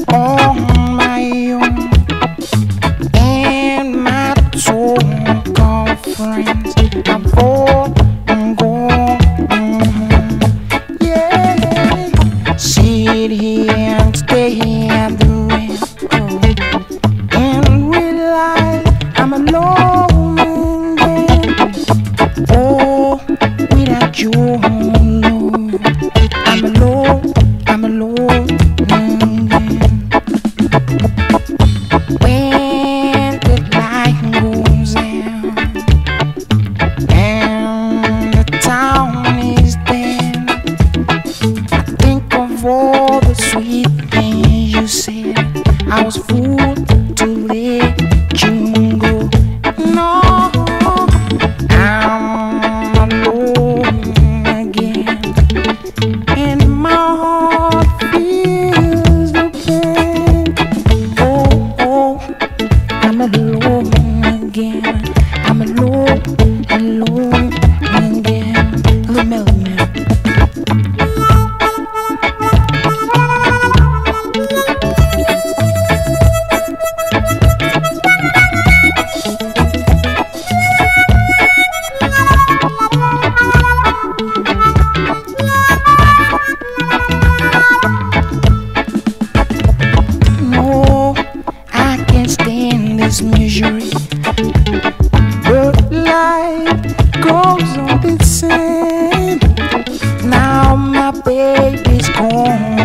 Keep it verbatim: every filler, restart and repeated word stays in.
on my own, and my so-called friends have all gone. Yeah, sit here and stare doing and realize I'm alone again. Oh, without you, Lord, I'm alone, I'm alone again. When the light goes out and the town is dead, I think of all the sweet things you said. I was fool to let you go. No, I'm alone again, and my heart feels the pain. Oh, oh, I'm alone again. I'm alone, alone again. Little melody now. No, I can't stand this misery, but life goes on the same. Now my baby's gone.